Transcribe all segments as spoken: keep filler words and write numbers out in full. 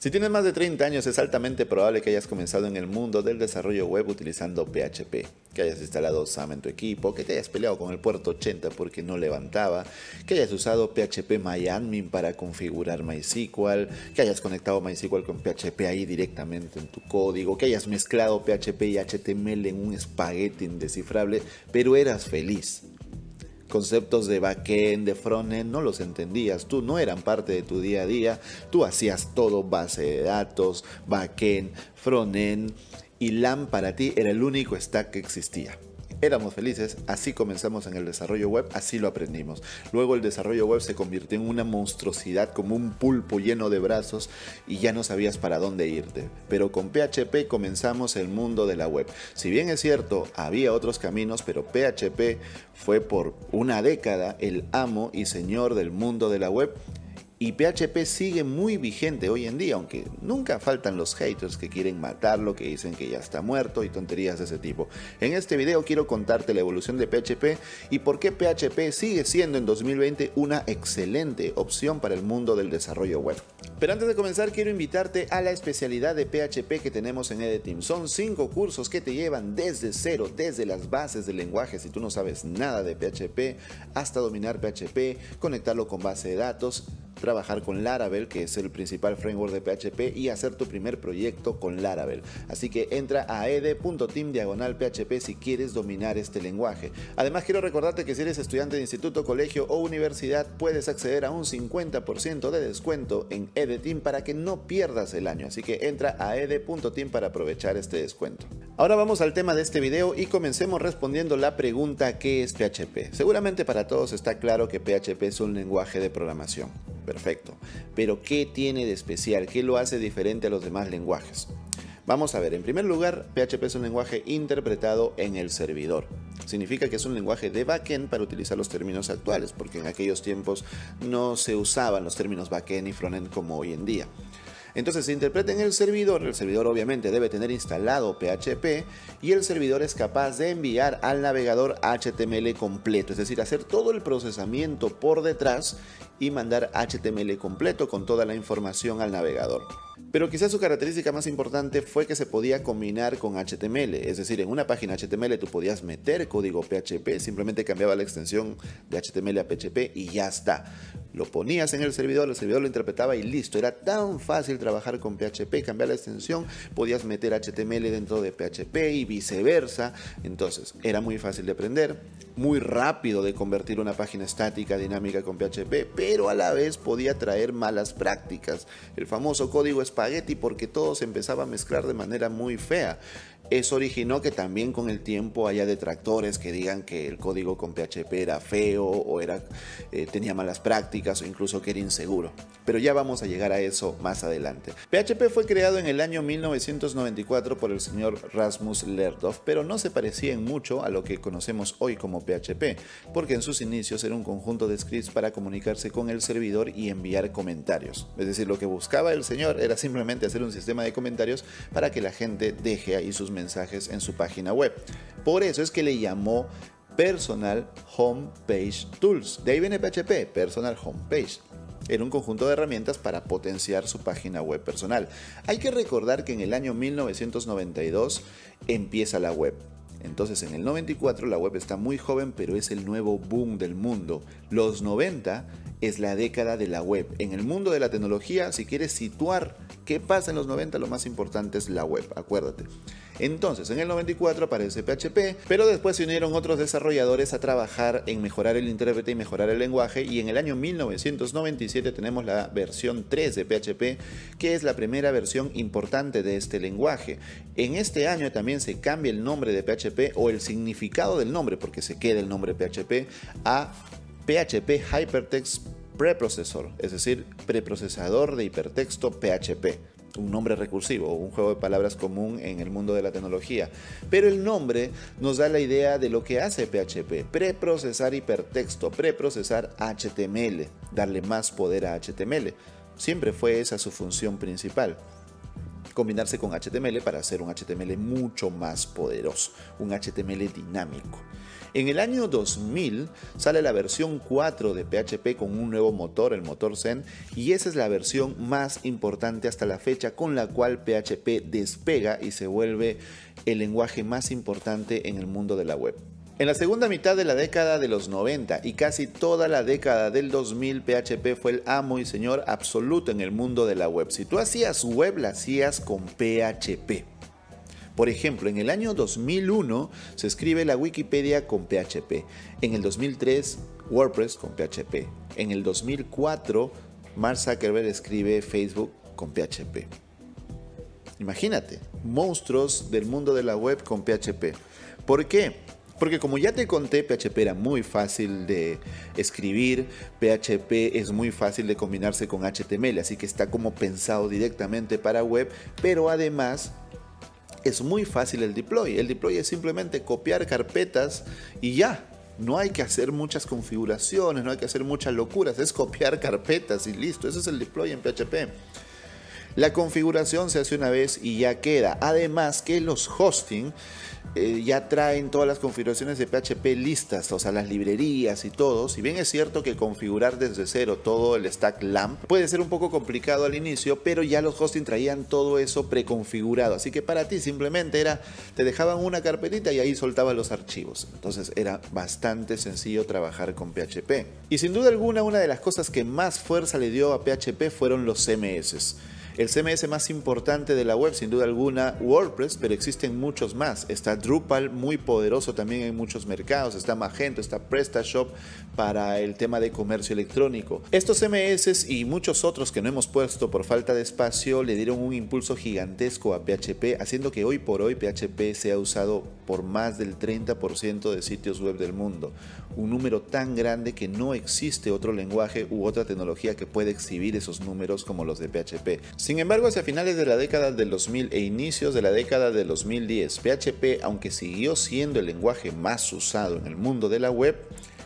Si tienes más de treinta años, es altamente probable que hayas comenzado en el mundo del desarrollo web utilizando P H P, que hayas instalado SAM en tu equipo, que te hayas peleado con el puerto ochenta porque no levantaba, que hayas usado P H P MyAdmin para configurar MySQL, que hayas conectado MySQL con P H P ahí directamente en tu código, que hayas mezclado P H P y H T M L en un espagueti indescifrable, pero eras feliz. Conceptos de backend, de frontend, no los entendías, tú no eran parte de tu día a día, tú hacías todo base de datos, backend, frontend, y LAMP para ti era el único stack que existía. Éramos felices, así comenzamos en el desarrollo web, así lo aprendimos. Luego el desarrollo web se convirtió en una monstruosidad, como un pulpo lleno de brazos, y ya no sabías para dónde irte. Pero con P H P comenzamos el mundo de la web. Si bien es cierto, había otros caminos, pero P H P fue por una década el amo y señor del mundo de la web. Y P H P sigue muy vigente hoy en día, aunque nunca faltan los haters que quieren matarlo, que dicen que ya está muerto y tonterías de ese tipo. En este video quiero contarte la evolución de P H P y por qué P H P sigue siendo en dos mil veinte una excelente opción para el mundo del desarrollo web. Pero antes de comenzar quiero invitarte a la especialidad de P H P que tenemos en EDTeam. Son cinco cursos que te llevan desde cero, desde las bases del lenguaje si tú no sabes nada de P H P, hasta dominar P H P, conectarlo con base de datos, trabajar con Laravel, que es el principal framework de P H P, y hacer tu primer proyecto con Laravel. Así que entra a ed.team diagonal P H P si quieres dominar este lenguaje. Además quiero recordarte que si eres estudiante de instituto, colegio o universidad, puedes acceder a un cincuenta por ciento de descuento en EDTeam para que no pierdas el año. Así que entra a ed.team para aprovechar este descuento. Ahora vamos al tema de este video y comencemos respondiendo la pregunta ¿qué es P H P? Seguramente para todos está claro que P H P es un lenguaje de programación. Perfecto. Pero ¿qué tiene de especial? ¿Qué lo hace diferente a los demás lenguajes? Vamos a ver, en primer lugar, P H P es un lenguaje interpretado en el servidor. Significa que es un lenguaje de backend para utilizar los términos actuales, porque en aquellos tiempos no se usaban los términos backend y frontend como hoy en día. Entonces se interpreta en el servidor, el servidor obviamente debe tener instalado P H P y el servidor es capaz de enviar al navegador H T M L completo, es decir, hacer todo el procesamiento por detrás y mandar H T M L completo con toda la información al navegador. Pero quizás su característica más importante fue que se podía combinar con H T M L, es decir, en una página H T M L tú podías meter código P H P, simplemente cambiaba la extensión de H T M L a P H P y ya está. Lo ponías en el servidor, el servidor lo interpretaba y listo. Era tan fácil trabajar con P H P, cambiar la extensión, podías meter H T M L dentro de P H P y viceversa. Entonces era muy fácil de aprender, muy rápido de convertir una página estática a dinámica con P H P, pero a la vez podía traer malas prácticas. El famoso código espagueti, porque todo se empezaba a mezclar de manera muy fea. Eso originó que también con el tiempo haya detractores que digan que el código con P H P era feo o era, eh, tenía malas prácticas o incluso que era inseguro. Pero ya vamos a llegar a eso más adelante. P H P fue creado en el año mil novecientos noventa y cuatro por el señor Rasmus Lertoft, pero no se parecía en mucho a lo que conocemos hoy como P H P, porque en sus inicios era un conjunto de scripts para comunicarse con el servidor y enviar comentarios. Es decir, lo que buscaba el señor era simplemente hacer un sistema de comentarios para que la gente deje ahí sus mensajes en su página web. Por eso es que le llamó Personal Homepage Tools. De ahí viene P H P, Personal Homepage. Era un conjunto de herramientas para potenciar su página web personal. Hay que recordar que en el año mil novecientos noventa y dos empieza la web. Entonces en el noventa y cuatro la web está muy joven, pero es el nuevo boom del mundo. Los noventa es la década de la web. En el mundo de la tecnología, si quieres situar qué pasa en los noventa, lo más importante es la web, acuérdate. Entonces, en el noventa y cuatro aparece P H P, pero después se unieron otros desarrolladores a trabajar en mejorar el intérprete y mejorar el lenguaje, y en el año mil novecientos noventa y siete tenemos la versión tres de P H P, que es la primera versión importante de este lenguaje. En este año también se cambia el nombre de P H P o el significado del nombre, porque se queda el nombre P H P, a P H P Hypertext Preprocessor, es decir, preprocesador de hipertexto P H P. Un nombre recursivo, un juego de palabras común en el mundo de la tecnología. Pero el nombre nos da la idea de lo que hace P H P: preprocesar hipertexto, preprocesar H T M L, darle más poder a H T M L. Siempre fue esa su función principal. combinarse con H T M L para hacer un H T M L mucho más poderoso, un H T M L dinámico. En el año dos mil sale la versión cuatro de P H P con un nuevo motor, el motor Zen, y esa es la versión más importante hasta la fecha, con la cual P H P despega y se vuelve el lenguaje más importante en el mundo de la web. En la segunda mitad de la década de los noventa y casi toda la década del dos mil, P H P fue el amo y señor absoluto en el mundo de la web. Si tú hacías web, la hacías con P H P. Por ejemplo, en el año dos mil uno se escribe la Wikipedia con P H P. En el dos mil tres, WordPress con P H P. En el dos mil cuatro, Mark Zuckerberg escribe Facebook con P H P. Imagínate, monstruos del mundo de la web con P H P. ¿Por qué? Porque como ya te conté, P H P era muy fácil de escribir, P H P es muy fácil de combinarse con H T M L, así que está como pensado directamente para web, pero además es muy fácil el deploy. El deploy es simplemente copiar carpetas y ya. No hay que hacer muchas configuraciones, no hay que hacer muchas locuras, es copiar carpetas y listo. Ese es el deploy en P H P. La configuración se hace una vez y ya queda. Además que los hosting eh, ya traen todas las configuraciones de P H P listas, o sea, las librerías y todo. Si bien es cierto que configurar desde cero todo el stack LAMP puede ser un poco complicado al inicio, pero ya los hosting traían todo eso preconfigurado. Así que para ti simplemente era, te dejaban una carpetita y ahí soltaban los archivos. Entonces era bastante sencillo trabajar con P H P. Y sin duda alguna, una de las cosas que más fuerza le dio a P H P fueron los C M S. El C M S más importante de la web, sin duda alguna, WordPress, pero existen muchos más. Está Drupal, muy poderoso también en muchos mercados. Está Magento, está PrestaShop para el tema de comercio electrónico. Estos C M S y muchos otros que no hemos puesto por falta de espacio le dieron un impulso gigantesco a P H P, haciendo que hoy por hoy P H P sea usado por más del treinta por ciento de sitios web del mundo. Un número tan grande que no existe otro lenguaje u otra tecnología que pueda exhibir esos números como los de P H P. Sin embargo, hacia finales de la década del dos mil e inicios de la década del dos mil diez, P H P, aunque siguió siendo el lenguaje más usado en el mundo de la web,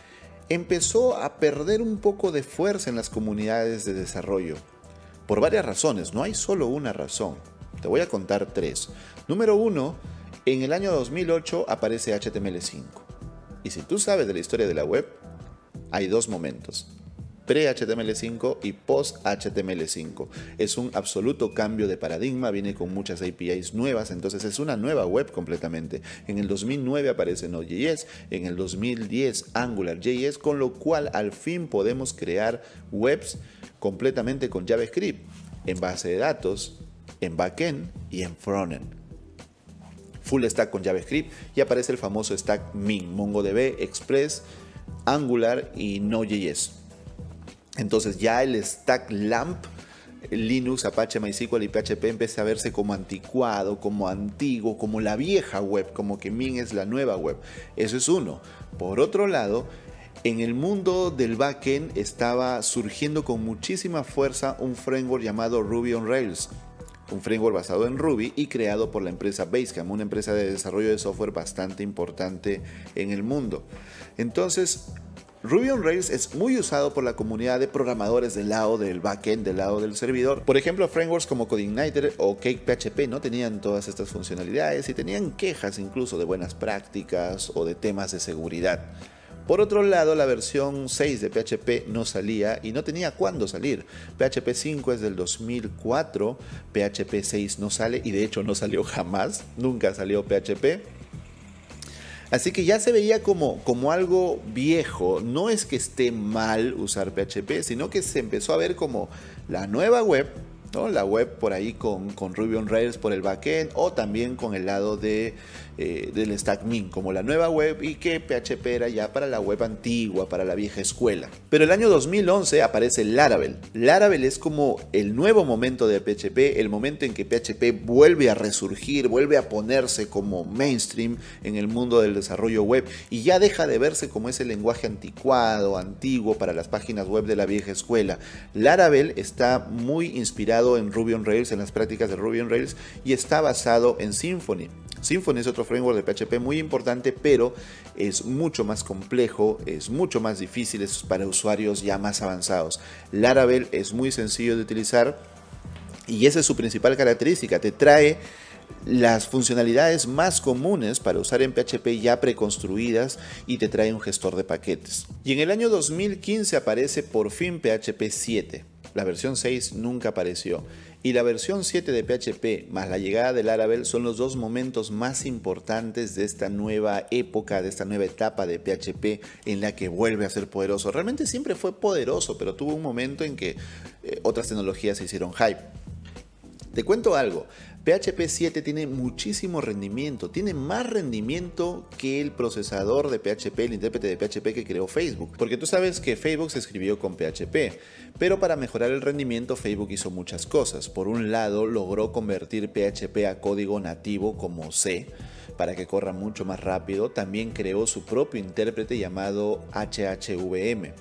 empezó a perder un poco de fuerza en las comunidades de desarrollo. Por varias razones, no hay solo una razón. Te voy a contar tres. Número uno, en el año dos mil ocho aparece H T M L cinco. Y si tú sabes de la historia de la web, hay dos momentos: pre-H T M L cinco y post-H T M L cinco. Es un absoluto cambio de paradigma, viene con muchas A P Is nuevas, entonces es una nueva web completamente. En el dos mil nueve aparece Node.js, en el dos mil diez AngularJS, con lo cual al fin podemos crear webs completamente con JavaScript, en base de datos, en backend y en frontend. Full stack con JavaScript y aparece el famoso stack Min, MongoDB, Express, Angular y Node.js. Entonces ya el stack LAMP, Linux, Apache, MySQL y P H P empieza a verse como anticuado, como antiguo, como la vieja web, como que Min es la nueva web. Eso es uno. Por otro lado, en el mundo del backend estaba surgiendo con muchísima fuerza un framework llamado Ruby on Rails. Un framework basado en Ruby y creado por la empresa Basecamp, una empresa de desarrollo de software bastante importante en el mundo. Entonces, Ruby on Rails es muy usado por la comunidad de programadores del lado del backend, del lado del servidor. Por ejemplo, frameworks como CodeIgniter o CakePHP no tenían todas estas funcionalidades y tenían quejas incluso de buenas prácticas o de temas de seguridad. Por otro lado, la versión seis de P H P no salía y no tenía cuándo salir. P H P cinco es del dos mil cuatro, P H P seis no sale y de hecho no salió jamás, nunca salió P H P. Así que ya se veía como, como algo viejo. No es que esté mal usar P H P, sino que se empezó a ver como la nueva web, ¿no? La web por ahí con, con Ruby on Rails por el backend o también con el lado de, eh, del stack Min, como la nueva web, y que P H P era ya para la web antigua, para la vieja escuela. Pero el año dos mil once aparece Laravel. Laravel es como el nuevo momento de P H P, el momento en que P H P vuelve a resurgir, vuelve a ponerse como mainstream en el mundo del desarrollo web y ya deja de verse como ese lenguaje anticuado, antiguo para las páginas web de la vieja escuela. Laravel está muy inspirado en Ruby on Rails, en las prácticas de Ruby on Rails, y está basado en Symfony. Symfony es otro framework de P H P muy importante, pero es mucho más complejo, es mucho más difícil, es para usuarios ya más avanzados. Laravel es muy sencillo de utilizar Y esa es su principal característica, te trae las funcionalidades más comunes para usar en P H P ya preconstruidas y te trae un gestor de paquetes. Y en el año dos mil quince aparece por fin P H P siete. La versión seis nunca apareció. Y la versión siete de P H P más la llegada del Laravel son los dos momentos más importantes de esta nueva época, de esta nueva etapa de P H P en la que vuelve a ser poderoso. Realmente siempre fue poderoso, pero tuvo un momento en que eh, otras tecnologías se hicieron hype. Te cuento algo, P H P siete tiene muchísimo rendimiento, tiene más rendimiento que el procesador de P H P, el intérprete de P H P que creó Facebook. Porque tú sabes que Facebook se escribió con P H P, pero para mejorar el rendimiento Facebook hizo muchas cosas. Por un lado, logró convertir P H P a código nativo como C, para que corra mucho más rápido. También creó su propio intérprete llamado H H V M.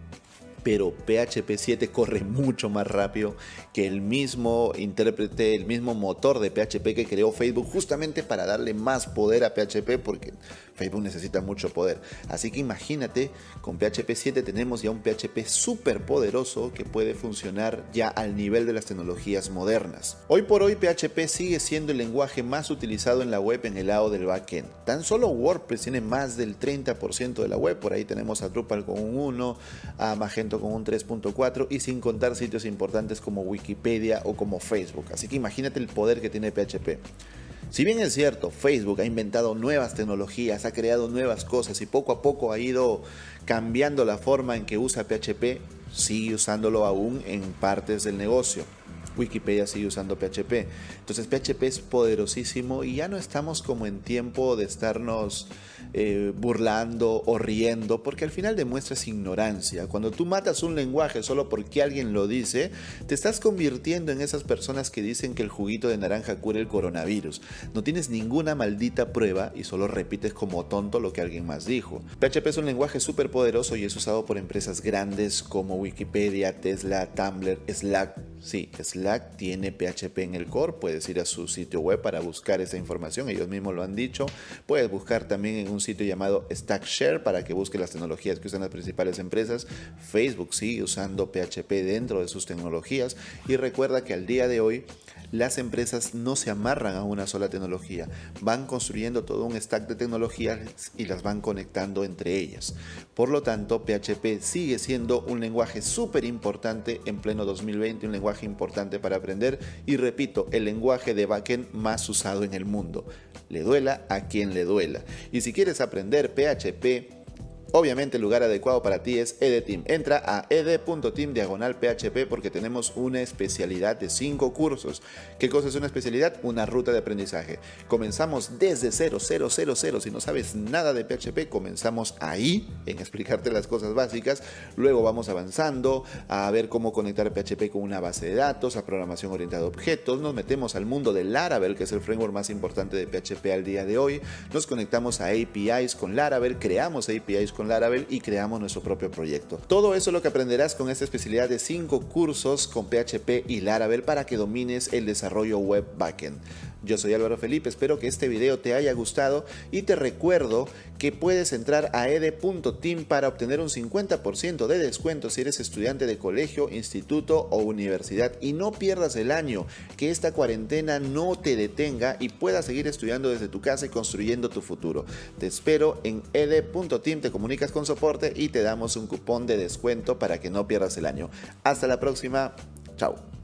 Pero P H P siete corre mucho más rápido que el mismo intérprete, el mismo motor de P H P que creó Facebook, justamente para darle más poder a P H P, porque Facebook necesita mucho poder. Así que imagínate, con P H P siete tenemos ya un P H P súper poderoso que puede funcionar ya al nivel de las tecnologías modernas. Hoy por hoy P H P sigue siendo el lenguaje más utilizado en la web en el lado del backend. Tan solo WordPress tiene más del treinta por ciento de la web, por ahí tenemos a Drupal con un uno, a Magento con un tres punto cuatro y sin contar sitios importantes como Wikipedia o como Facebook. Así que imagínate el poder que tiene P H P. Si bien es cierto, Facebook ha inventado nuevas tecnologías, ha creado nuevas cosas y poco a poco ha ido cambiando la forma en que usa P H P, sigue usándolo aún en partes del negocio. Wikipedia sigue usando P H P. Entonces P H P es poderosísimo y ya no estamos como en tiempo de estarnos eh, burlando o riendo, porque al final demuestras ignorancia. Cuando tú matas un lenguaje solo porque alguien lo dice, te estás convirtiendo en esas personas que dicen que el juguito de naranja cura el coronavirus. No tienes ninguna maldita prueba y solo repites como tonto lo que alguien más dijo. P H P es un lenguaje súper poderoso y es usado por empresas grandes como Wikipedia, Tesla, Tumblr, Slack. Sí, Slack tiene P H P en el core, puedes ir a su sitio web para buscar esa información, ellos mismos lo han dicho. Puedes buscar también en un sitio llamado Stackshare para que busques las tecnologías que usan las principales empresas. Facebook sigue usando P H P dentro de sus tecnologías y recuerda que al día de hoy las empresas no se amarran a una sola tecnología, van construyendo todo un stack de tecnologías y las van conectando entre ellas. Por lo tanto, P H P sigue siendo un lenguaje súper importante en pleno dos mil veinte, un lenguaje importante para aprender y repito, el lenguaje de backend más usado en el mundo. Le duela a quien le duela. Y si quieres aprender P H P, obviamente el lugar adecuado para ti es EDTeam. Entra a ed.team diagonal php porque tenemos una especialidad de cinco cursos. ¿Qué cosa es una especialidad? Una ruta de aprendizaje. Comenzamos desde cero, cero, cero, cero. Si no sabes nada de P H P, comenzamos ahí en explicarte las cosas básicas. Luego vamos avanzando a ver cómo conectar P H P con una base de datos, a programación orientada a objetos. Nos metemos al mundo del Laravel, que es el framework más importante de P H P al día de hoy. Nos conectamos a A P Is con Laravel, creamos A P Is con Laravel y creamos nuestro propio proyecto. Todo eso es lo que aprenderás con esta especialidad de cinco cursos con P H P y Laravel para que domines el desarrollo web backend. Yo soy Álvaro Felipe, espero que este video te haya gustado y te recuerdo que puedes entrar a ed.team para obtener un cincuenta por ciento de descuento si eres estudiante de colegio, instituto o universidad y no pierdas el año, que esta cuarentena no te detenga y puedas seguir estudiando desde tu casa y construyendo tu futuro. Te espero en ed.team, te comunicas con soporte y te damos un cupón de descuento para que no pierdas el año. Hasta la próxima, chao.